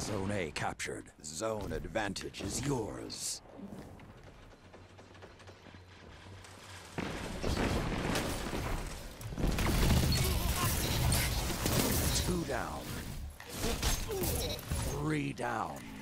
Zone A captured. Zone advantage is yours. Two down. Three down.